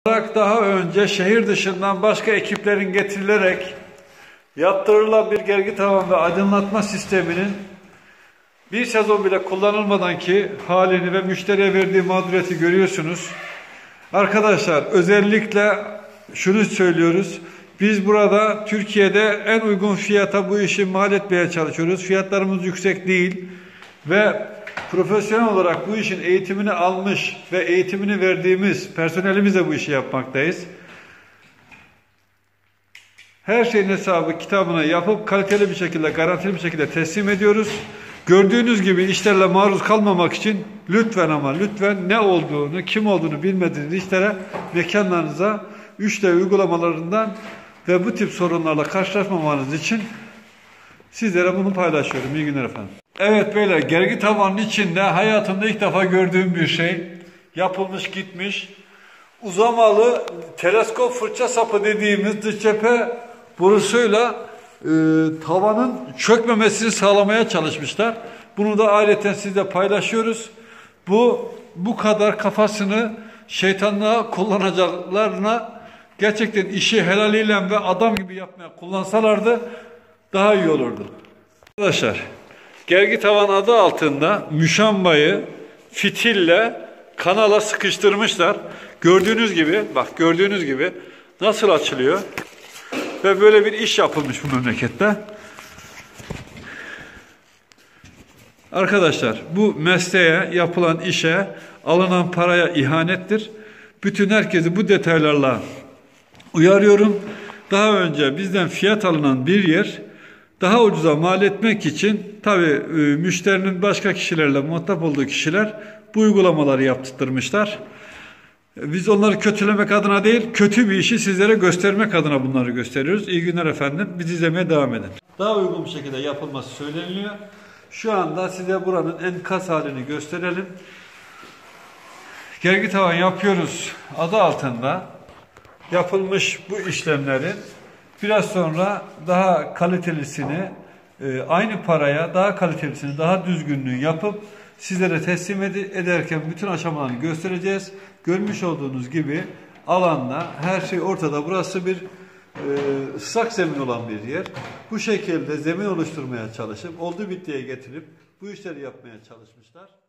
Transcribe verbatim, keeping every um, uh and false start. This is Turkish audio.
olarak daha önce şehir dışından başka ekiplerin getirilerek yaptırılan bir gergi tavan ve aydınlatma sisteminin bir sezon bile kullanılmadan ki halini ve müşteriye verdiği mağduriyeti görüyorsunuz. Arkadaşlar özellikle şunu söylüyoruz. Biz burada Türkiye'de en uygun fiyata bu işi mal etmeye çalışıyoruz. Fiyatlarımız yüksek değil ve profesyonel olarak bu işin eğitimini almış ve eğitimini verdiğimiz personelimizle bu işi yapmaktayız. Her şeyin hesabı kitabına yapıp kaliteli bir şekilde, garantili bir şekilde teslim ediyoruz. Gördüğünüz gibi işlerle maruz kalmamak için lütfen ama lütfen ne olduğunu, kim olduğunu bilmediğiniz işlere, mekanlarınıza üç D uygulamalarından ve bu tip sorunlarla karşılaşmamanız için sizlere bunu paylaşıyorum. İyi günler efendim. Evet, böyle gergi tavanın içinde hayatımda ilk defa gördüğüm bir şey. Yapılmış gitmiş. Uzamalı teleskop fırça sapı dediğimiz dış cephe borusuyla e, tavanın çökmemesini sağlamaya çalışmışlar. Bunu da ayrıca sizle paylaşıyoruz. Bu bu kadar kafasını şeytanlığa kullanacaklarına gerçekten işi helaliyle ve adam gibi yapmaya kullansalardı daha iyi olurdu. Arkadaşlar, gergi tavan adı altında müşambayı fitille kanala sıkıştırmışlar. Gördüğünüz gibi, bak gördüğünüz gibi nasıl açılıyor. Ve böyle bir iş yapılmış bu memlekette. Arkadaşlar, bu mesleğe, yapılan işe, alınan paraya ihanettir. Bütün herkesi bu detaylarla uyarıyorum. Daha önce bizden fiyat alınan bir yer daha ucuza mal etmek için tabii müşterinin başka kişilerle muhatap olduğu kişiler bu uygulamaları yaptırmışlar. Biz onları kötülemek adına değil, kötü bir işi sizlere göstermek adına bunları gösteriyoruz. İyi günler efendim. Bizi izlemeye devam edin. Daha uygun bir şekilde yapılması söyleniliyor. Şu anda size buranın enkaz halini gösterelim. Gergi tavan yapıyoruz adı altında yapılmış bu işlemlerin biraz sonra daha kalitelisini, aynı paraya daha kalitelisini, daha düzgünlüğü yapıp sizlere teslim ed- ederken bütün aşamalarını göstereceğiz. Görmüş olduğunuz gibi alanda her şey ortada. Burası bir e, ıslak zemin olan bir yer. Bu şekilde zemin oluşturmaya çalışıp oldu bittiye getirip bu işleri yapmaya çalışmışlar.